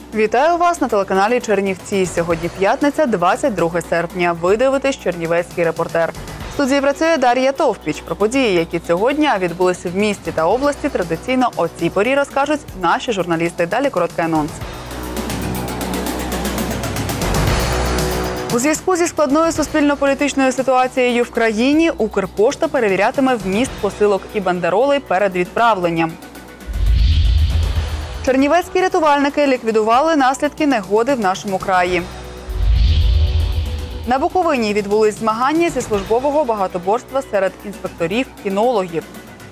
Вітаю вас на телеканалі Чернівці. Сьогодні п'ятниця, 22 серпня. Ви дивитесь «Чернівецький репортер». В студії працює Дар'я Товпіч. Про події, які цього дня відбулися в місті та області, традиційно о цій порі розкажуть наші журналісти. Далі короткий анонс. У зв'язку зі складною суспільно-політичною ситуацією в країні Укрпошта перевірятиме вміст посилок і бандеролей перед відправленням. Чернівецькі рятувальники ліквідували наслідки негоди в нашому краї. На Буковині відбулись змагання зі службового багатоборства серед інспекторів-кінологів.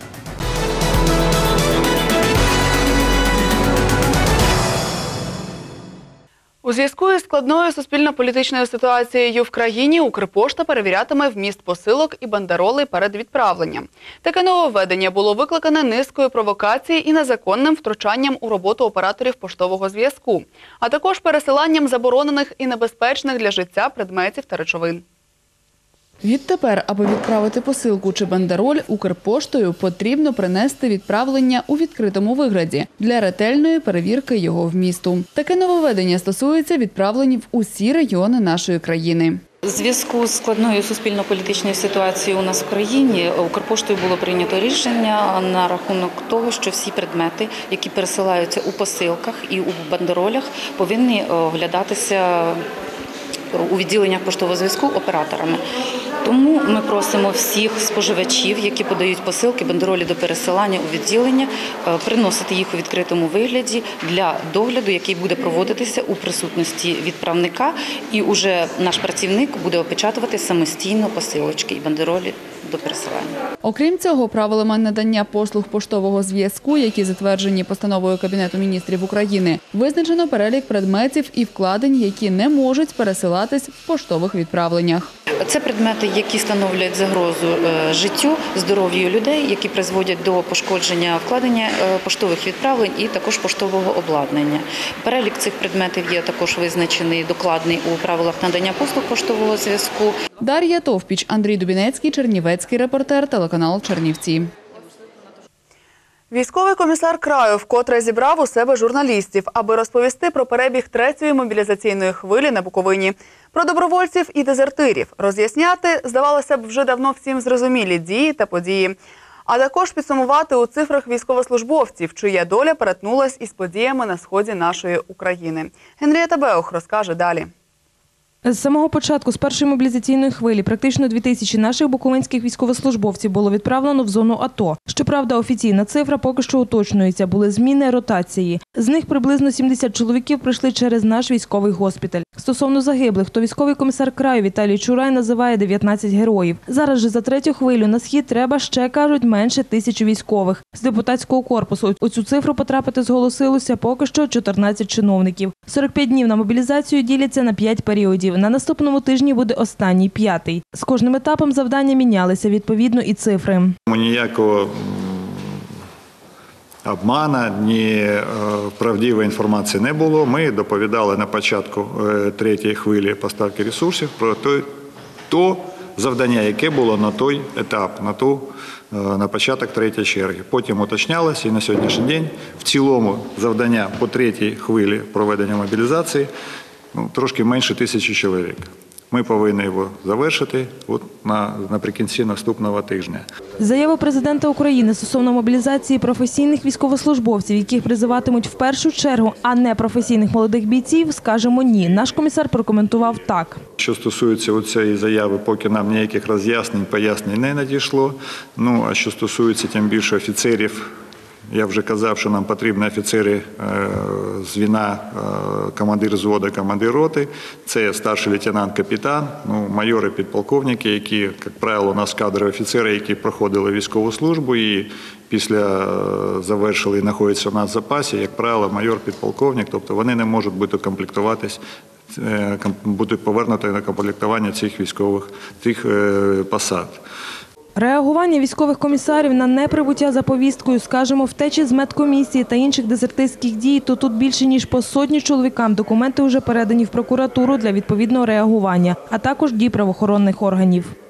У зв'язку із складною суспільно-політичною ситуацією в країні Укрпошта перевірятиме вміст посилок і бандеролей перед відправленням. Таке нововведення було викликане низкою провокацій і незаконним втручанням у роботу операторів поштового зв'язку, а також пересиланням заборонених і небезпечних для життя предметів та речовин. Відтепер, аби відправити посилку чи бандероль Укрпоштою, потрібно принести відправлення у відкритому вигляді для ретельної перевірки його вмісту. Таке нововведення стосується відправлень в усі регіони нашої країни. У зв'язку з складною суспільно-політичною ситуацією у нас в країні Укрпоштою було прийнято рішення на рахунок того, що всі предмети, які пересилаються у посилках і у бандеролях, повинні оглядатися у відділеннях поштового зв'язку операторами. Тому ми просимо всіх споживачів, які подають посилки, бандеролі до пересилання у відділення, приносити їх у відкритому вигляді для догляду, який буде проводитися у присутності відправника, і уже наш працівник буде опечатувати самостійно посилочки і бандеролі до пересилання. Окрім цього, правилами надання послуг поштового зв'язку, які затверджені постановою Кабінету міністрів України, визначено перелік предметів і вкладень, які не можуть пересилатись в поштових відправленнях. Це предмети, які становлять загрозу життю, здоров'ю людей, які призводять до пошкодження вкладення поштових відправлень і також поштового обладнання. Перелік цих предметів є також визначений докладний у правилах надання послуг поштового зв'язку. Дар'я Товпіч, Андрій Дубінецький, Чернівецький репортер, телеканал Чернівці. Військовий комісар краю вкотре зібрав у себе журналістів, аби розповісти про перебіг третьої мобілізаційної хвилі на Буковині, про добровольців і дезертирів, роз'ясняти, здавалося б, вже давно всім зрозумілі дії та події, а також підсумувати у цифрах військовослужбовців, чия доля перетнулась із подіями на сході нашої України. Генрієта Беух розкаже далі. З самого початку, з першої мобілізаційної хвилі, практично 2000 наших буковинських військовослужбовців було відправлено в зону АТО. Щоправда, офіційна цифра поки що уточнюється, були зміни ротації. З них приблизно 70 чоловіків пройшли через наш військовий госпіталь. Стосовно загиблих, то військовий комісар краю Віталій Чурай називає 19 героїв. Зараз же за третю хвилю на схід треба ще, кажуть, менше 1000 військових. З депутатського корпусу у цю цифру потрапити зголосилося поки що 14 чиновників. 45 днів на мобілізацію діляться на 5 періодів. На наступному тижні буде останній, 5-й. З кожним етапом завдання мінялися, відповідно, і цифри. Ніякого обману, ні правдивої інформації не було. Ми доповідали на початку третьої хвилі поставки ресурсів про те завдання, яке було на той етап, на початок третьої черги. Потім уточнялося і на сьогоднішній день в цілому завдання по третій хвилі проведення мобілізації трошки менше 1000 чоловік. Ми повинні його завершити наприкінці наступного тижня. Заява президента України стосовно мобілізації професійних військовослужбовців, яких призиватимуть в першу чергу, а не професійних молодих бійців, скажемо ні. Наш комісар прокоментував так. Що стосується цієї заяви, поки нам ніяких роз'яснень, пояснень не надійшло. А що стосується тим більше офіцерів, я вже казав, що нам потрібні офіцери звіна, командир взводу, командир роти. Це старший лейтенант, капітан, майори, підполковники, які, як правило, у нас кадрові офіцери, які проходили військову службу і після завершили і знаходяться в нас в запасі, як правило, майор, підполковник, тобто вони не можуть бути комплектуватись, бути повернуті на комплектування цих посад. Реагування військових комісарів на неприбуття за повісткою, скажімо, втечі з медкомісії та інших дезертирських дій, то тут більше ніж по 100 чоловікам документи вже передані в прокуратуру для відповідного реагування, а також дій правоохоронних органів.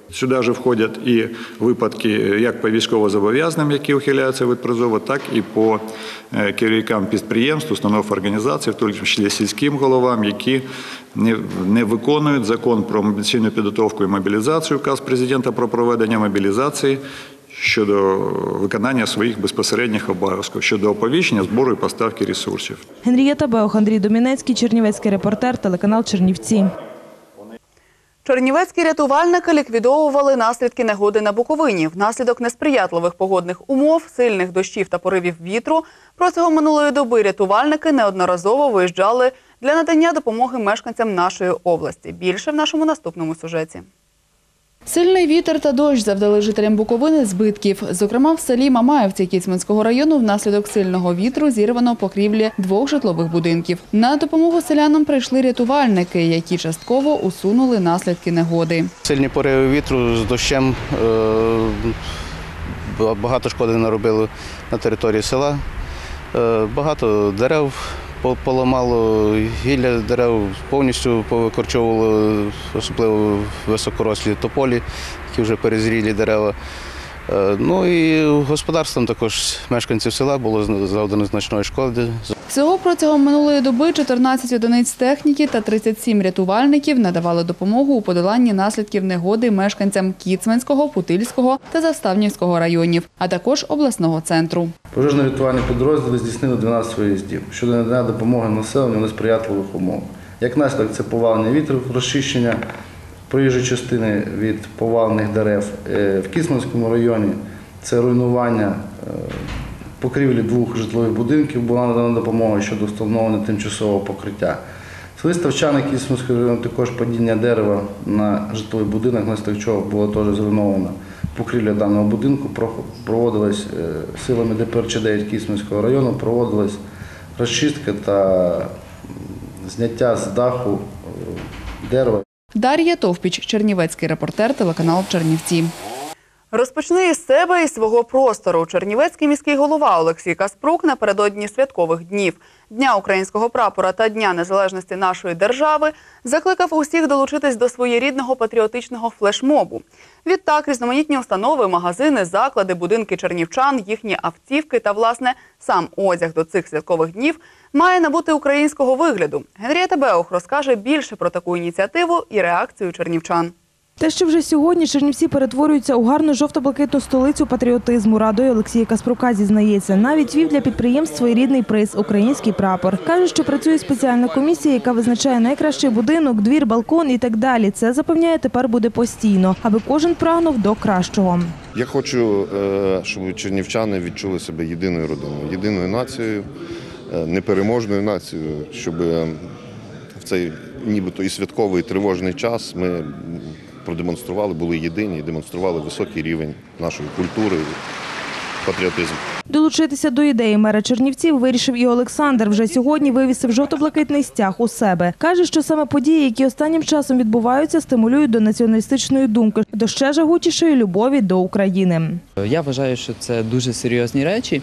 Сюди ж входять і випадки як по військовозобов'язаним, які ухиляються від призову, так і по керівникам підприємств, установ, організацій, в тому числі сільським головам, які не виконують закон про мобілізаційну підготовку і мобілізацію, указ президента про проведення мобілізації щодо виконання своїх безпосередніх обов'язків, щодо оповіщення, збору і поставки ресурсів. Генрієта Беох, Андрій Домінецький, чернівецький репортер, телеканал Чернівці. Чернівецькі рятувальники ліквідовували наслідки негоди на Буковині. Внаслідок несприятливих погодних умов, сильних дощів та поривів вітру протягом минулої доби рятувальники неодноразово виїжджали для надання допомоги мешканцям нашої області. Більше в нашому наступному сюжеті. Сильний вітер та дощ завдали жителям Буковини збитків. Зокрема, в селі Мамаївці Кіцманського району внаслідок сильного вітру зірвано покрівлі 2 житлових будинків. На допомогу селянам прийшли рятувальники, які частково усунули наслідки негоди. Сильні пориви вітру з дощем багато шкоди наробили на території села. Багато дерев поламало, гілля дерев повністю повикорчовувало, особливо високорослі тополі, які вже перезрілі дерева. Ну і господарством також мешканців села було завдано значної шкоди. Всього протягом минулої доби 14 одиниць техніки та 37 рятувальників надавали допомогу у подоланні наслідків негоди мешканцям Кіцманського, Путильського та Заставнівського районів, а також обласного центру. Пожежно-рятувальні підрозділи здійснили 12 виїздів щодо надання допомоги населенню в несприятливих умовах. Як наслідок, це повалення вітру, розчищення проїжджої частини від повалених дерев. В Кіцманському районі це руйнування покрівлі 2 житлових будинків, була надана допомога щодо встановлення тимчасового покриття. В селі Ставчани Кіцманського району також падіння дерева на житловий будинок, внаслідок чого було теж зруйновано покрівля даного будинку. Проводилась силами ДПРЧ-9 Кіцманського району, проводилась розчистка та зняття з даху дерева. Дар'я Товпіч, чернівецький репортер, телеканал Чернівці. Розпочни із себе і свого простору. Чернівецький міський голова Олексій Каспрук напередодні святкових днів – Дня українського прапора та Дня незалежності нашої держави закликав усіх долучитись до своєрідного патріотичного флешмобу. Відтак, різноманітні установи, магазини, заклади, будинки чернівчан, їхні автівки та, власне, сам одяг до цих святкових днів має набути українського вигляду. Генрієта Беох розкаже більше про таку ініціативу і реакцію чернівчан. Те, що вже сьогодні Чернівці перетворюються у гарну жовто-блакитну столицю патріотизму, радує Олексія Каспрука, зізнається. Навіть вів для підприємств своєрідний приз – український прапор. Каже, що працює спеціальна комісія, яка визначає найкращий будинок, двір, балкон і так далі. Це, запевняє, тепер буде постійно, аби кожен прагнув до кращого. Я хочу, щоб чернівчани відчули себе єдиною родиною, єдиною нацією, непереможною нацією, щоб в цей нібито і святковий, і тривожний час ми продемонстрували, були єдині і демонстрували високий рівень нашої культури і патріотизму. Долучитися до ідеї мера Чернівців вирішив і Олександр. Вже сьогодні вивісив жовто-блакитний стяг у себе. Каже, що саме події, які останнім часом відбуваються, стимулюють до націоналістичної думки, до ще жагучішої любові до України. Я вважаю, що це дуже серйозні речі.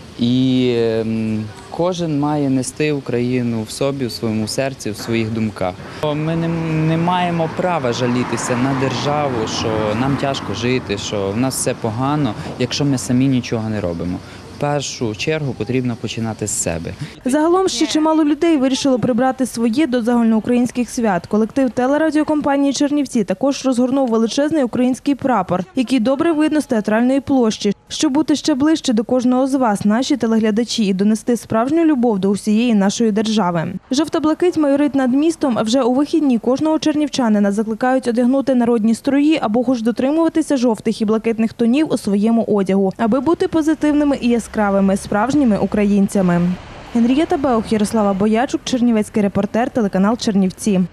І кожен має нести Україну в собі, в своєму серці, в своїх думках. Ми не маємо права жалітися на державу, що нам тяжко жити, що в нас все погано, якщо ми самі нічого не робимо. В першу чергу потрібно починати з себе. Загалом ще чимало людей вирішило прибрати своє до загальноукраїнських свят. Колектив телерадіокомпанії «Чернівці» також розгорнув величезний український прапор, який добре видно з театральної площі. Щоб бути ще ближче до кожного з вас, наші телеглядачі, і донести справжню любов до усієї нашої держави. Жовто-блакить майорить над містом, а вже у вихідні кожного чернівчанина закликають одягнути народні строї або хоч дотримуватися жовтих і блакитних тонів у своєму одягу, аби бути позитивними і яскравими, справжніми українцями. Генрієта Беох, Ярослава Боячук, чернівецький репортер, телеканал Чернівці.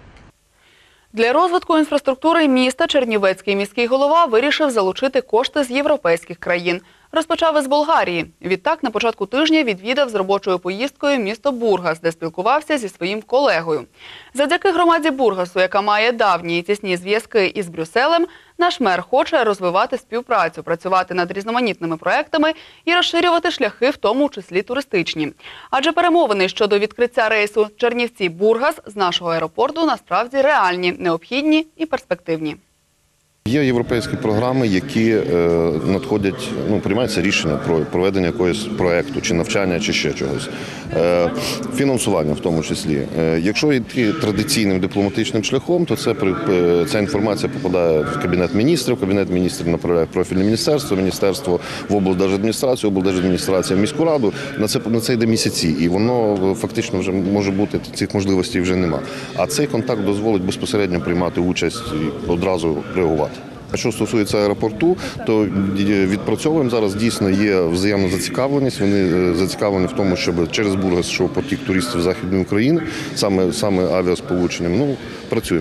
Для розвитку інфраструктури міста Чернівецький міський голова вирішив залучити кошти з європейських країн. Розпочав із Болгарії. Відтак, на початку тижня відвідав з робочою поїздкою місто Бургас, де спілкувався зі своїм колегою. Завдяки громаді Бургасу, яка має давні і тісні зв'язки із Брюсселем, наш мер хоче розвивати співпрацю, працювати над різноманітними проектами і розширювати шляхи, в тому числі туристичні. Адже перемовини щодо відкриття рейсу Чернівці-Бургас з нашого аеропорту насправді реальні, необхідні і перспективні. Є європейські програми, які надходять, приймається рішення про проведення якогось проєкту, чи навчання, чи ще чогось. Фінансування в тому числі. Якщо йти традиційним дипломатичним шляхом, то ця інформація попадає в Кабінет міністрів направляє в профільне міністерство в облдержадміністрацію в міську раду. На це йде місяці, і воно фактично вже може бути, цих можливостей вже нема. А цей контакт дозволить безпосередньо приймати участь і одразу реагувати. Що стосується аеропорту, то відпрацьовуємо зараз, дійсно є взаємна зацікавленість. Вони зацікавлені в тому, щоб через Бургас йшов потік туристів Західної України, саме авіасполученням. Працюємо.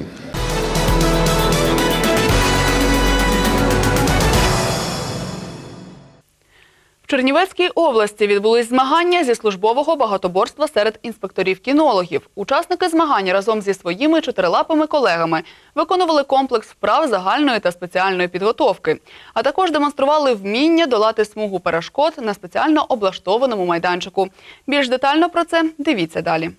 В Чернівецькій області відбулись змагання зі службового багатоборства серед інспекторів-кінологів. Учасники змагань разом зі своїми чотирилапими колегами виконували комплекс вправ загальної та спеціальної підготовки, а також демонстрували вміння долати смугу перешкод на спеціально облаштованому майданчику. Більш детально про це дивіться далі.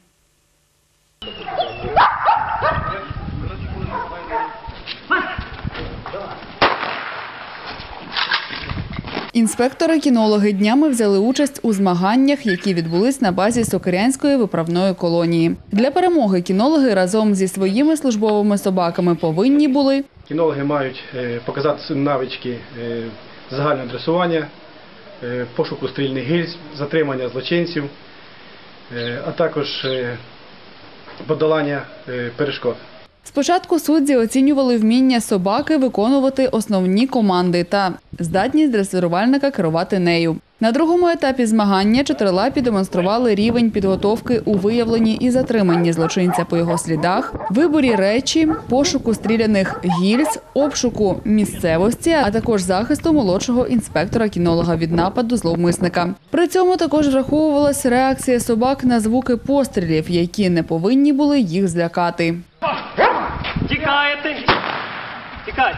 Інспектори-кінологи днями взяли участь у змаганнях, які відбулись на базі Сокирянської виправної колонії. Для перемоги кінологи разом зі своїми службовими собаками повинні були кінологи мають показати свої навички загального дресування, пошуку стрільних гільз, затримання злочинців, а також подолання перешкод. Спочатку судді оцінювали вміння собаки виконувати основні команди та здатність дресирувальника керувати нею. На другому етапі змагання чотирилапі демонстрували рівень підготовки у виявленні і затриманні злочинця по його слідах, виборі речі, пошуку стріляних гільз, обшуку місцевості, а також захисту молодшого інспектора-кінолога від нападу зловмисника. При цьому також враховувалась реакція собак на звуки пострілів, які не повинні були їх злякати. Тікаєте! Тікай!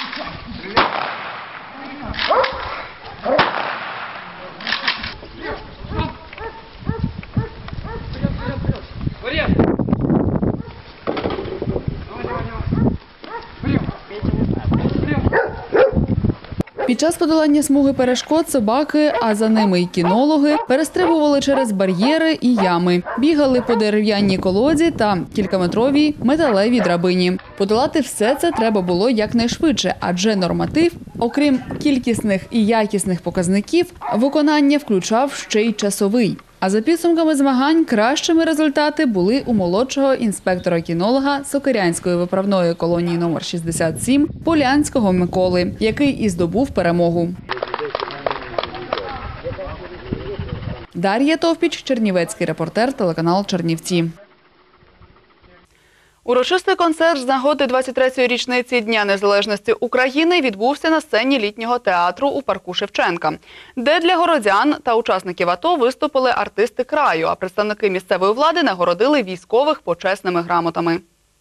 Під час подолання смуги перешкод собаки, а за ними й кінологи, перестрибували через бар'єри і ями, бігали по дерев'яній колоді та кількаметровій металевій драбині. Подолати все це треба було якнайшвидше, адже норматив, окрім кількісних і якісних показників, виконання включав ще й часовий. А за підсумками змагань кращими результати були у молодшого інспектора-кінолога Сокирянської виправної колонії номер 67 Полянського Миколи, який і здобув перемогу. Дар'я Товпіч, чернівецький репортер, телеканал «Чернівці». Урочистий концерт з нагоди 23-ї річниці Дня Незалежності України відбувся на сцені літнього театру у парку Шевченка, де для городян та учасників АТО виступили артисти краю, а представники місцевої влади нагородили військових почесними грамотами.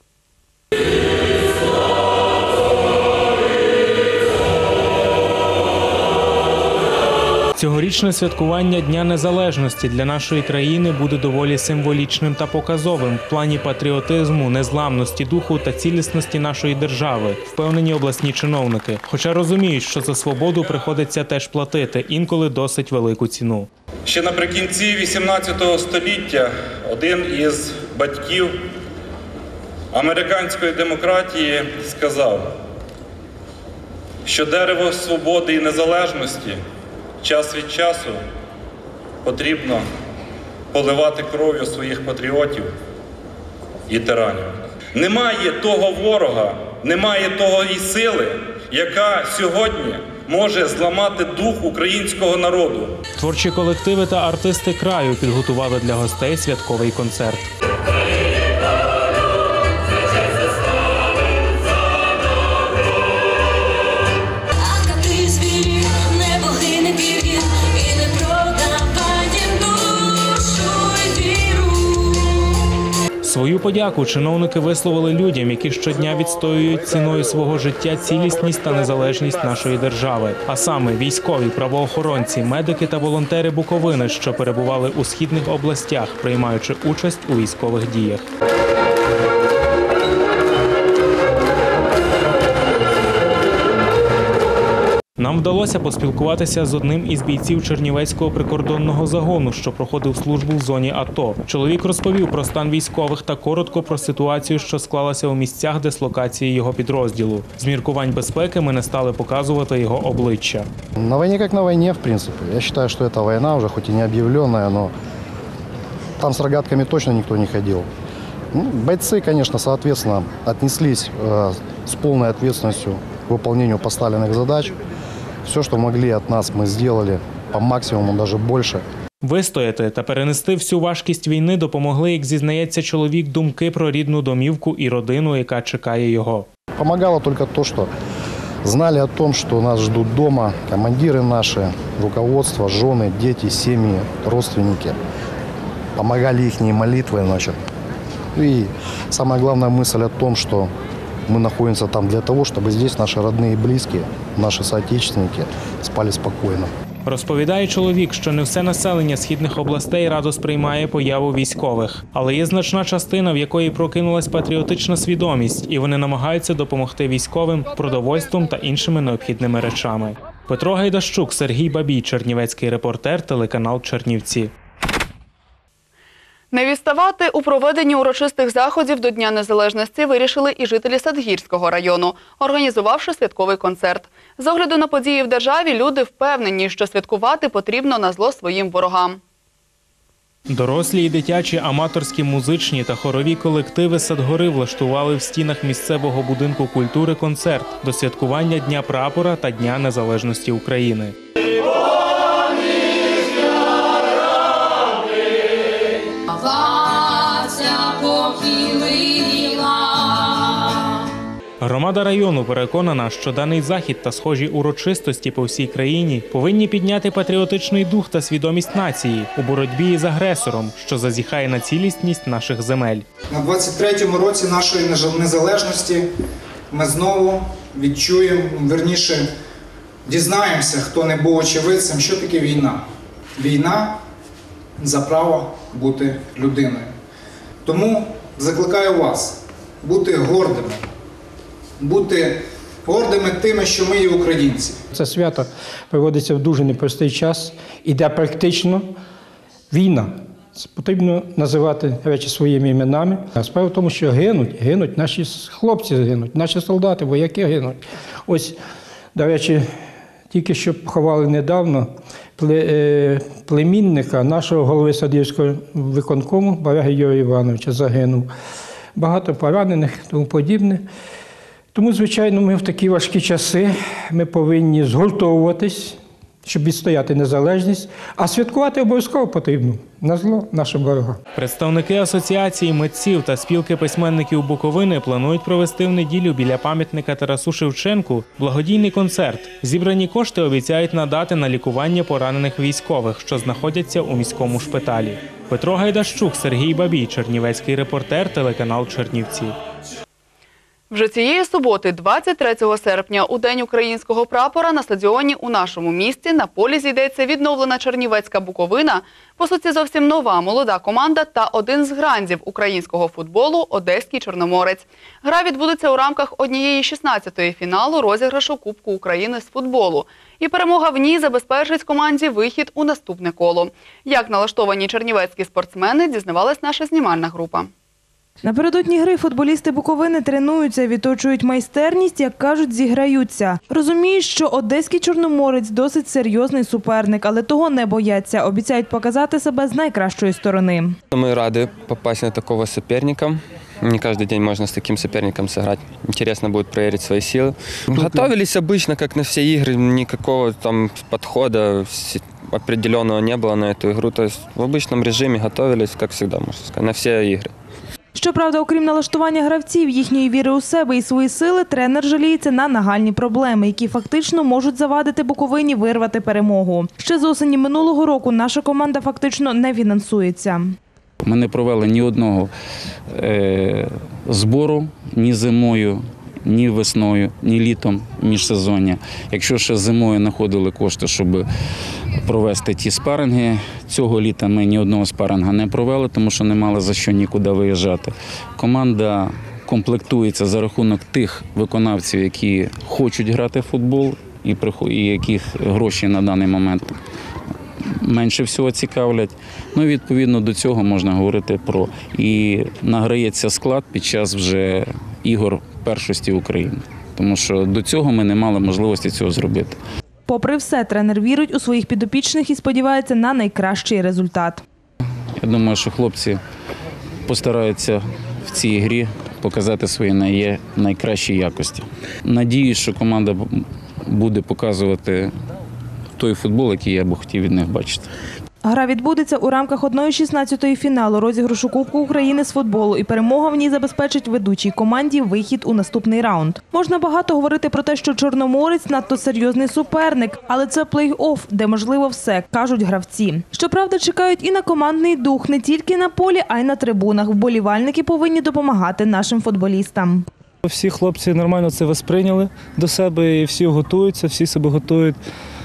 Цьогорічне святкування Дня Незалежності для нашої країни буде доволі символічним та показовим в плані патріотизму, незламності духу та цілісності нашої держави, впевнені обласні чиновники. Хоча розуміють, що за свободу приходиться теж платити, інколи досить велику ціну. Ще наприкінці 18 століття один із батьків американської демократії сказав, що дерево свободи і незалежності час від часу потрібно поливати кров'ю своїх патріотів і тиранів. Немає того ворога, немає того і сили, яка сьогодні може зламати дух українського народу. Творчі колективи та артисти краю підготували для гостей святковий концерт. Свою подяку чиновники висловили людям, які щодня відстоюють ціною свого життя цілісність та незалежність нашої держави. А саме військові, правоохоронці, медики та волонтери Буковини, що перебували у східних областях, приймаючи участь у військових діях. Нам вдалося поспілкуватися з одним із бійців Чернівецького прикордонного загону, що проходив службу в зоні АТО. Чоловік розповів про стан військових та коротко про ситуацію, що склалася у місцях дислокації його підрозділу. З міркувань безпеки ми не стали показувати його обличчя. На войне как на войне, в принципе. Я считаю, что это война уже, хоть и не объявленная, но там с рогатками точно никто не ходил. Бойцы, конечно, соответственно, отнеслись с полной ответственностью к выполнению поставленных задач. Все, что могли от нас, мы сделали по максимуму, даже больше. Вистояти та перенести всю важкість війни допомогли, як зізнається чоловік, думки про рідну домівку і родину, яка чекає його. Помогало только то, что знали о том, что нас ждут дома командиры наши, руководство, жены, дети, семьи, родственники. Помогали их молитвы, значит. И самая главная мысль о том, что мы находимся там для того, чтобы здесь наши родные и близкие, наши соотечественники спали спокойно. Розповідає чоловік, що не все населення східних областей радо сприймає появу військових. Але є значна частина, в якої прокинулась патріотична свідомість, і вони намагаються допомогти військовим продовольством та іншими необхідними речами. Петро Гайдащук, Сергій Бабій, Чернівецький репортер, телеканал Чернівці. Не відставати у проведенні урочистих заходів до Дня Незалежності вирішили і жителі Садгірського району, організувавши святковий концерт. З огляду на події в державі люди впевнені, що святкувати потрібно назло своїм ворогам. Дорослі і дитячі аматорські музичні та хорові колективи Садгори влаштували в стінах місцевого будинку культури концерт до святкування Дня Прапора та Дня Незалежності України. Громада району переконана, що даний захід та схожі урочистості по всій країні повинні підняти патріотичний дух та свідомість нації у боротьбі з агресором, що зазіхає на цілісність наших земель. На 23-му році нашої незалежності ми знову відчуємо, верніше дізнаємося, хто не був очевидцем, що таке війна. Війна за право бути людиною. Тому закликаю вас бути гордими. Бути гордими тими, що ми є українці. Це свято проводиться в дуже непростий час, іде практично війна. Це потрібно називати речі своїми іменами. Справа в тому, що гинуть, наші хлопці гинуть, наші солдати, вояки гинуть. Ось, до речі, тільки що поховали недавно племінника нашого голови Садгірського виконкому, Бареги Юрія Івановича, загинув. Багато поранених, тому подібне. Тому, звичайно, ми в такі важкі часи ми повинні згуртовуватись, щоб відстояти незалежність, а святкувати обов'язково потрібно назло нашим ворогам. Представники асоціації митців та спілки письменників Буковини планують провести в неділю біля пам'ятника Тарасу Шевченку благодійний концерт. Зібрані кошти обіцяють надати на лікування поранених військових, що знаходяться у міському шпиталі. Петро Гайдащук, Сергій Бабій, Чернівецький репортер, телеканал Чернівці. Вже цієї суботи, 23 серпня, у День українського прапора на стадіоні у нашому місті на полі зійдеться відновлена Чернівецька Буковина, по суті зовсім нова молода команда та один з грандів українського футболу – Одеський Чорноморець. Гра відбудеться у рамках однієї 16-ї фіналу розіграшу Кубку України з футболу. І перемога в ній забезпечить команді вихід у наступне коло. Як налаштовані чернівецькі спортсмени, дізнавалась наша знімальна група. Напередодні гри футболісти Буковини тренуються, відточують майстерність, як кажуть, зіграються. Розуміють, що Одеський Чорноморець досить серйозний суперник, але того не бояться. Обіцяють показати себе з найкращої сторони. Ми раді попасть на такого суперника. Не каждый день можно с таким соперником сыграть. Интересно будет проверить свои силы. Готовились обычно, как на все игры. Никакого там подхода определенного не было на эту игру. То есть в обычном режиме готовились, как всегда, можно сказать, на все игры. Щоправда, окрім налаштування гравців, їхньої віри у себе і свої сили, тренер жаліється на нагальні проблеми, які фактично можуть завадити Буковині вирвати перемогу. Ще з осені минулого року наша команда фактично не фінансується. Ми не провели ні одного збору ні зимою, ні весною, ні літом міжсезоння. Якщо ще зимою знаходили кошти, щоб провести ті спаринги, цього літа ми ні одного спаринга не провели, тому що не мали за що нікуди виїжджати. Команда комплектується за рахунок тих виконавців, які хочуть грати в футбол і яких гроші на даний момент менше всього цікавлять. Ну, і відповідно до цього можна говорити про і награється склад під час вже ігор першості України. Тому що до цього ми не мали можливості цього зробити. Попри все, тренер вірить у своїх підопічних і сподівається на найкращий результат. Я думаю, що хлопці постараються в цій грі показати свої найкращі якості. Надіюсь, що команда буде показувати той футбол, який я б хотів від них бачити. Гра відбудеться у рамках 1/16 фіналу розіграшу Кубку України з футболу, і перемога в ній забезпечить ведучій команді вихід у наступний раунд. Можна багато говорити про те, що Чорноморець надто серйозний суперник, але це плей-офф, де можливо все, кажуть гравці. Щоправда, чекають і на командний дух не тільки на полі, а й на трибунах. Вболівальники повинні допомагати нашим футболістам. Всі хлопці нормально це восприйняли до себе і всі готуються, всі себе готують.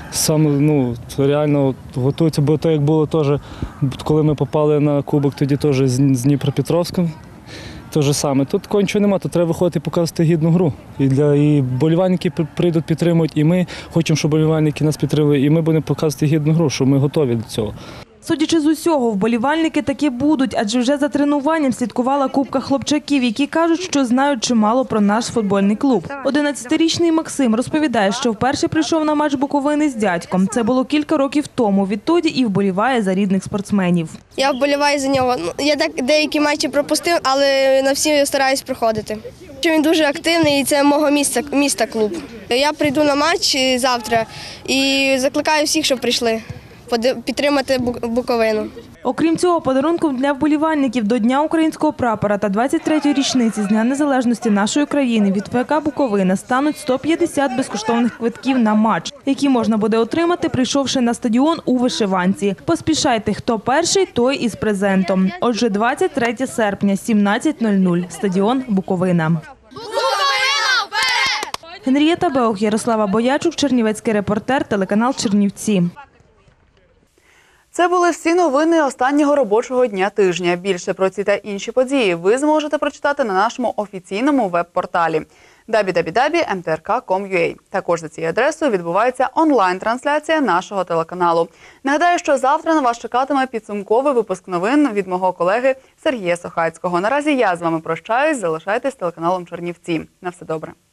Саме реально готуються, бо так як було теж, коли ми попали на кубок, тоді теж з Дніпропетровськом. Те ж саме. Тут такого нічого немає, тут треба виходити і показувати гідну гру. І вболівальники прийдуть, підтримують, і ми хочемо, щоб вболівальники нас підтримували, і ми будемо показувати гідну гру, що ми готові до цього. Судячи з усього, вболівальники таки будуть, адже вже за тренуванням слідкувала купка хлопчаків, які кажуть, що знають чимало про наш футбольний клуб. 11-річний Максим розповідає, що вперше прийшов на матч Буковини з дядьком. Це було кілька років тому. Відтоді і вболіває за рідних спортсменів. Я вболіваю за нього. Я деякі матчі пропустив, але на всі стараюсь проходити. Він дуже активний і це мого міста клуб. Я прийду на матч завтра і закликаю всіх, щоб прийшли підтримати Буковину. Окрім цього, подарунком для вболівальників до Дня українського прапора та 23-ї річниці з Дня незалежності нашої країни від ФК «Буковина» стануть 150 безкоштовних квитків на матч, які можна буде отримати, прийшовши на стадіон у вишиванці. Поспішайте, хто перший, той із презентом. Отже, 23 серпня, 17:00, стадіон «Буковина». Генрієта Беух, Ярослава Боячук, Чернівецький репортер, телеканал «Чернівці». Це були всі новини останнього робочого дня тижня. Більше про ці та інші події ви зможете прочитати на нашому офіційному веб-порталі www.mtrk.com.ua. Також за цією адресою відбувається онлайн-трансляція нашого телеканалу. Нагадаю, що завтра на вас чекатиме підсумковий випуск новин від мого колеги Сергія Сохацького. Наразі я з вами прощаюсь. Залишайтесь з телеканалом Чернівці. На все добре.